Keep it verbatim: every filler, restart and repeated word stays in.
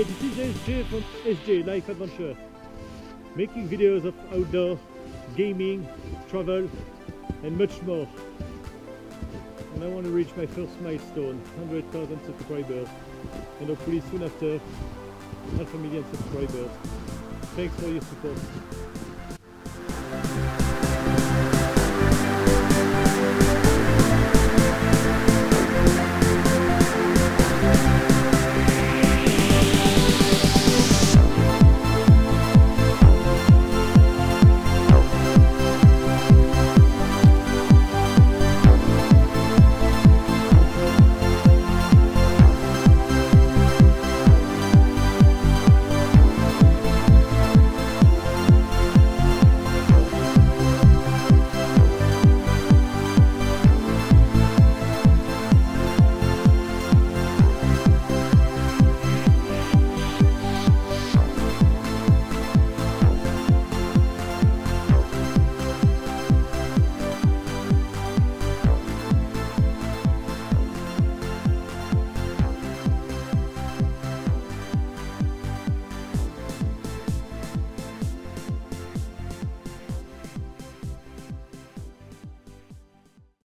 this is S J from S J Life Adventure, making videos of outdoor, gaming, travel and much more. And I want to reach my first milestone, one hundred thousand subscribers, and hopefully soon after half a million subscribers. Thanks for your support.